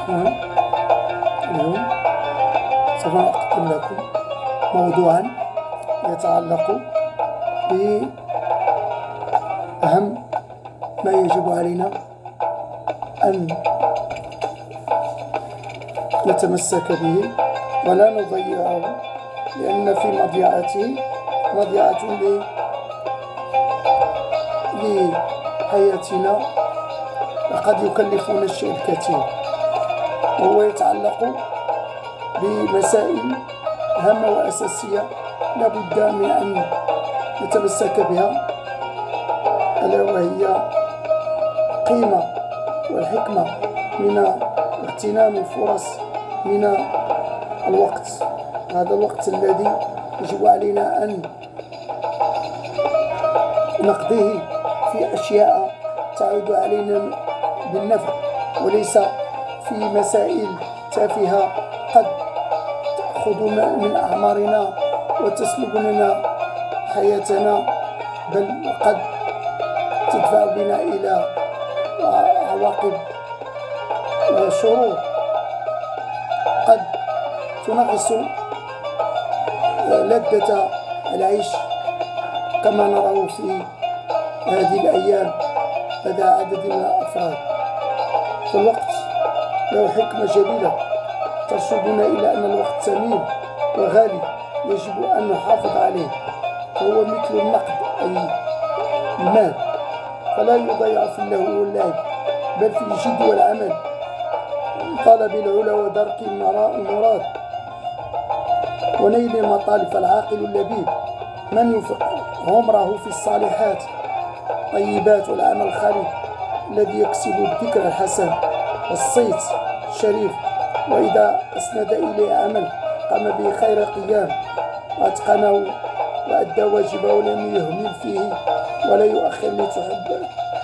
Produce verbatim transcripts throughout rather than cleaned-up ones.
نعم، اليوم سوف أقدم لكم موضوعا يتعلق بأهم ما يجب علينا أن نتمسك به ولا نضيعه، لأن في مضيعته مضيعة لحياتنا وقد يكلفنا الشيء الكثير، وهو يتعلق بمسائل هامة وأساسية لابد من أن نتمسك بها، ألا وهي قيمة والحكمة من اغتنام الفرص من الوقت. هذا الوقت الذي يجب علينا أن نقضيه في أشياء تعود علينا بالنفع، وليس في مسائل تافهة قد تأخذ من أعمارنا وتسلب لنا حياتنا، بل وقد تدفع بنا إلى عواقب وشرور قد تنغص لذة العيش كما نراه في هذه الأيام لدى عدد من الأفراد. فالوقت له حكمة جليلة ترشدنا إلى أن الوقت ثمين وغالي، يجب أن نحافظ عليه، فهو مثل النقد أي المال، فلا يضيع في اللهو واللعب، بل في الجد والعمل، طلب العلا ودرك المراد ونيل المطالب. فالعاقل اللبيب من ينفق عمره في الصالحات طيبات والعمل الخالد، الذي يكسب الذكر الحسن والصيت الشريف، وإذا أسند إليه عمل قام به خير قيام وأتقنه وأدى واجبه ولم يهمل فيه ولا يؤخر لتحب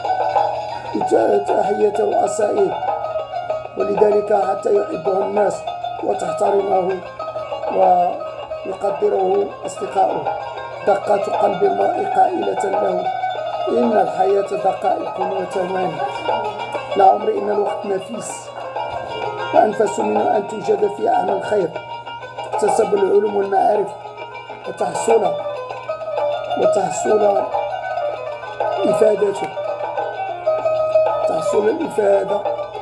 تحية رؤسائه، ولذلك حتى يحبه الناس وتحترمه ويقدره أصدقاؤه. دقات قلب المرء قائلة له إن الحياة دقائق وثواني، لعمري إن الوقت نفيس وأنفس منه أن توجد في أعمال الخير، تكتسب العلوم والمعارف وتحصل وتحصل إفادته تحصل الإفادة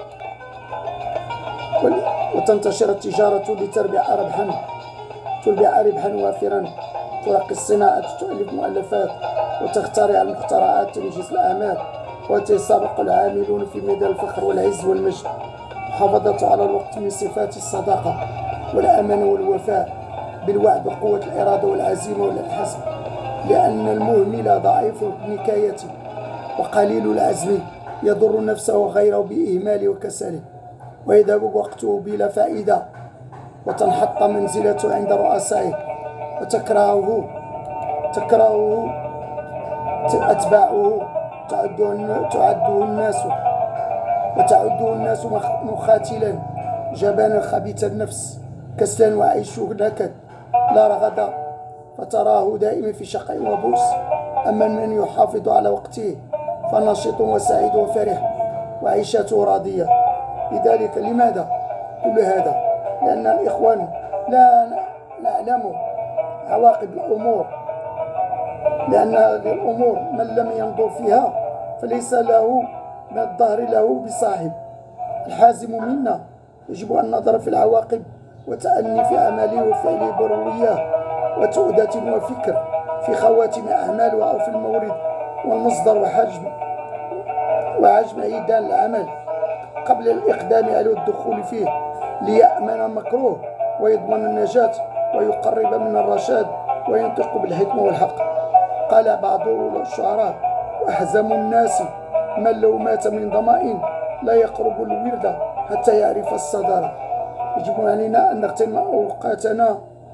وتنتشر التجارة لتربح ربحا تربح ربحا وافرا، ترقي الصناعة، تؤلف مؤلفات وتخترع المخترعات، تنجز الأعمال ويتسابق العاملون في ميدان الفخر والعز والمجد. محافظة على الوقت من صفات الصداقة والأمانة والوفاء بالوعد وقوة الإرادة والعزيمة والحزم، لأن المهمل ضعيف النكاية وقليل العزم يضر نفسه وغيره بإهماله وكسله، ويذهب وقته بلا فائدة، وتنحط منزلته عند رؤسائه، وتكرهه تكرهه أتباعه، تعده الناس وتعده الناس مخاتلا جبانا خبيث النفس كسلا وعيشه نكد لا رغد، فتراه دائما في شقاء وبؤس. أما من يحافظ على وقته فنشيط وسعيد وفرح وعيشته راضية. لذلك لماذا كل هذا؟ لأن الإخوان لا نعلم عواقب الأمور، لأن هذه الأمور من لم ينظر فيها فليس له من الظهر له بصاحب. الحازم منا يجب أن نظر في العواقب وتأني في أعماله وفعله بروية وتؤدة وفكر في خواتم أعماله أو في المورد والمصدر وحجم وعجم عيدان العمل قبل الإقدام على الدخول فيه، ليأمن مكروه ويضمن النجاة ويقرب من الرشاد وينطق بالحكمة والحق. قال بعض الشعراء وأحزم الناس من لو مات من ضمائن لا يقرب الورد حتى يعرف الصدر. يجب علينا أن نغتنم أوقاتنا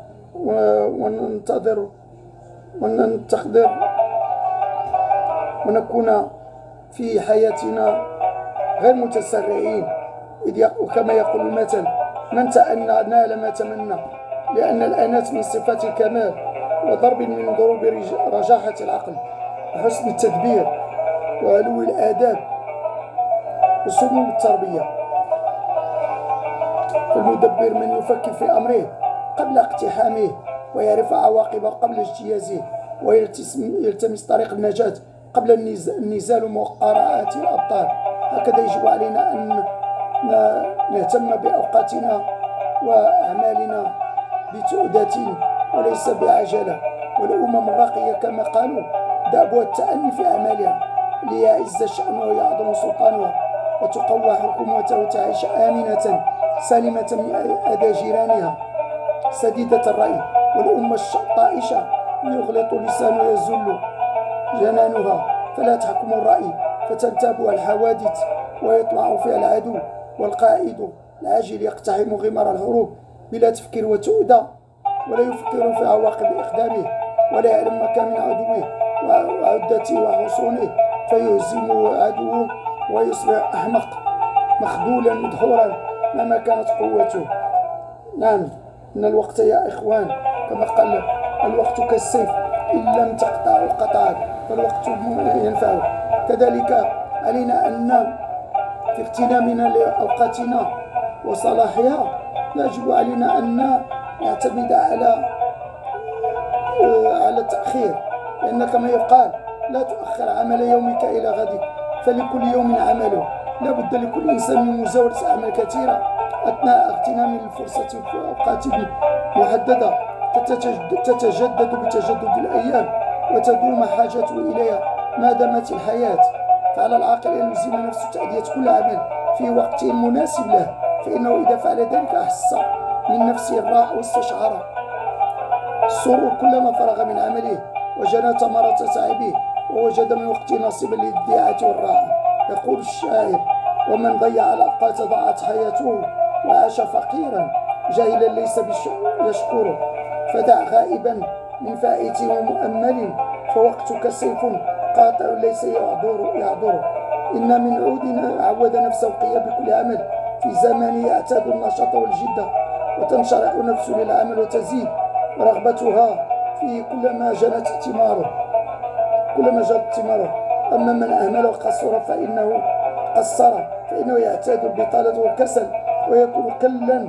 وننتظر وننتقدر ونكون في حياتنا غير متسرعين، إذ وكما يقول المثل من تأنى نال ما تمنى، لأن الأنات من صفات الكمال وضرب من ضروب رجاحة العقل وحسن التدبير وعلو الآداب وسمو التربية. فالمدبر من يفكر في أمره قبل اقتحامه ويعرف عواقبه قبل اجتيازه ويلتمس طريق النجاة قبل النزال ومقارعة الأبطال. هكذا يجب علينا أن نهتم بأوقاتنا وأعمالنا بتؤدة وليس بعجلة. والأمم الراقية كما قالوا دأبها التأني في أعمالها ليعز شأنها ويعظم سلطانها وتقوى حكومتها وتعيش آمنة سالمة من أذى جيرانها سديدة الرأي. والأمة الطائشة يغلط لسانها يزل جنانها فلا تحكم الرأي فتنتابها الحوادث ويطمع فيها العدو. والقائد العاجل يقتحم غمار الحروب بلا تفكير وتؤدى ولا يفكر في عواقب إقدامه ولا يعلم مكان من عدوه وعدته وحصونه فيهزمه عدوه ويصبح أحمق مخذولا مدحورا مهما كانت قوته. نعم، إن الوقت يا إخوان كما قال الوقت كالسيف إن لم تقطعه قطعك فالوقت ينفعه. كذلك علينا أن في اغتنامنا لأوقاتنا وصلاحها يجب علينا أن نعتمد على على التأخير، لأن كما يقال لا تؤخر عمل يومك إلى غدك فلكل يوم عمله. لا بد لكل إنسان من مزاولة أعمال كثيرة أثناء اغتنام الفرصة في أوقات محددة تتجدد بتجدد الأيام وتدوم حاجته إليها ما دامت الحياة. فعلى العاقل أن يلزم نفسه تأدية كل عمل في وقت مناسب له، فإنه إذا فعل ذلك أحس من نفسه الراحة واستشعر السرور كلما فرغ من عمله وجنى ثمرة تعبه ووجد من وقته نصيبا للإبداعات والراحة. يقول الشاعر: ومن ضيع الأوقات ضاعت حياته وعاش فقيرا جاهلا ليس يشكره. فدع غائبا من فائت ومؤمل فوقتك سيف قاطع ليس يعذر يعذره. إن من عود عود نفسه القيام بكل عمل في زمانه يعتاد النشاط والجدة وتنشرح نفسه للعمل وتزيد رغبتها في كلما جنت ثماره كلما جنت ثماره. أما من أهمل وقصر فإنه قصر فإنه يعتاد البطالة والكسل ويكون كلا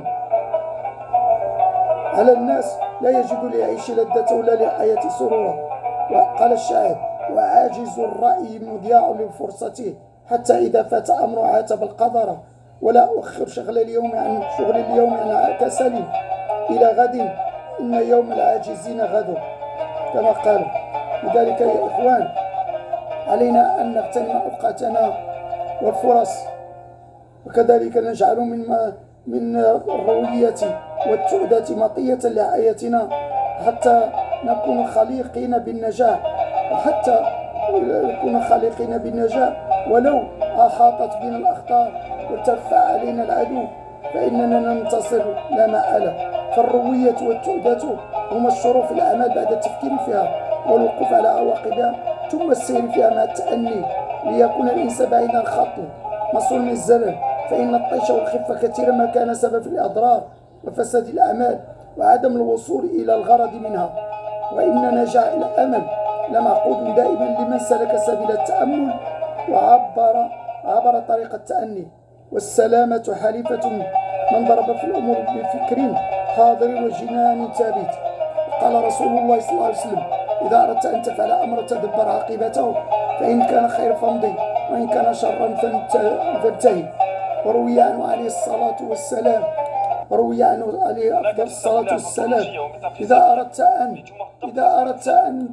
على الناس لا يجد ليعيش لذته ولا لحياة سرورا. وقال الشاعر: وعاجز الرأي مضياع لفرصته حتى إذا فات أمر عاتب القدر ولا أؤخر شغل اليوم عن شغل اليوم عن كسل إلى غد إن يوم العاجزين غد كما قالوا. لذلك يا إخوان علينا أن نغتنم أوقاتنا والفرص وكذلك نجعل من من الروية والتؤدة مطية لحياتنا حتى نكون خليقين بالنجاح وحتى نكون خليقين بالنجاح ولو أحاطت بنا الأخطار وارتفع علينا العدو فإننا ننتصر لا محالة. فالروية والتؤدة هما الشروع في الأعمال بعد التفكير فيها والوقوف على عواقبها ثم السير فيها مع التأني ليكون الإنسان بعيد عن الخطل مصون من الزلل. فإن الطيش والخفة كثيرا ما كان سبب في الأضرار وفساد الأعمال وعدم الوصول إلى الغرض منها. وإن نجاح الأمل لمعقود دائما لمن سلك سبيل التأمل وعبر عبر طريق التأني. والسلامة حليفة من ضرب في الأمور بفكر حاضر وجنان ثابت. قال رسول الله صلى الله عليه وسلم: إذا أردت أن تفعل أمر تدبر عاقبته فإن كان خير فامضي وإن كان شرا فانتهي. وروي عنه عليه الصلاة والسلام روي عنه عليه أفضل الصلاة والسلام: إذا أردت أن إذا أردت أن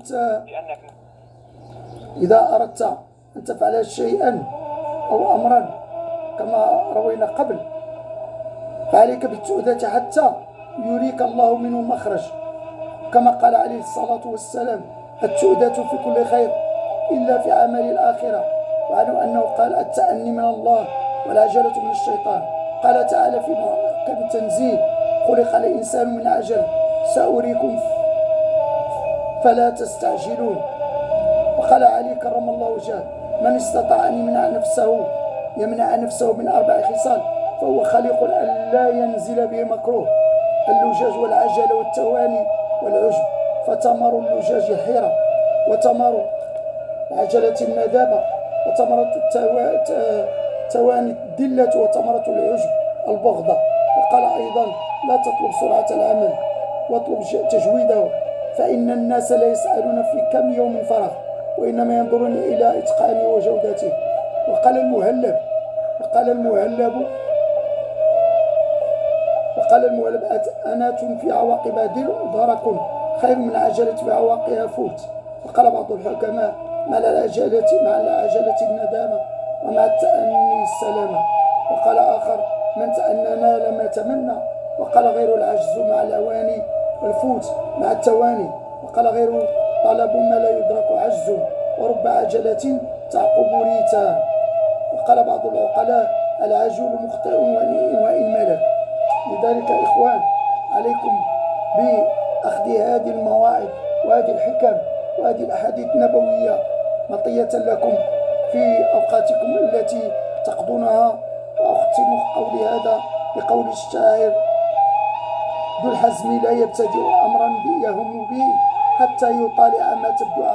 إذا أردت أن تفعل شيئا أو أمرا كما روينا قبل فعليك بالتؤدة حتى يريك الله منه مخرج. كما قال عليه الصلاة والسلام: التؤدة في كل خير إلا في عمل الآخرة. وعنه أنه قال: التأني من الله والعجلة من الشيطان. قال تعالى في محكم التنزيل: خلق الإنسان من عجل سأريكم فلا تستعجلون. وقال علي كرم الله وجهه: من استطاع أن يمنع نفسه يمنع نفسه من أربع خصال فهو خليق أن لا ينزل به مكروه: اللجاج والعجلة والتواني والعجب. فتمر اللجاج حيرة وتمر العجلة الندامة وتمرة التواني الدلة وتمرة العجب البغضة. وقال أيضا لا تطلب سرعة العمل واطلب تجويده، فإن الناس لا يسألون في كم يوم فرغ، وإنما ينظرون إلى إتقانه وجودته. وقال المهلب وقال المهلب وقال المهلب أنات في عواقبها درك خير من عجلة في عواقبها فوت. وقال بعض الحكماء مع العجلة مع العجلة الندامة ومع التأني السلامة. وقال آخر من تأنى لما تمنى. وقال غير العجز مع الأواني والفوت مع التواني. وقال غير طلب ما لا يدرك عجز ورب عجلة تعقب ريتا. وقال بعض العقلاء العجول مخطئ وإن ملك. لذلك إخوان عليكم بأخذ هذه المواعظ وهذه الحكم وهذه الأحاديث النبوية مطية لكم في أوقاتكم التي تقضونها. وأختم قولي هذا بقول الشاعر ذو الحزم لا يبتدئ أمرا يهم به حتى يطالع ما تبدو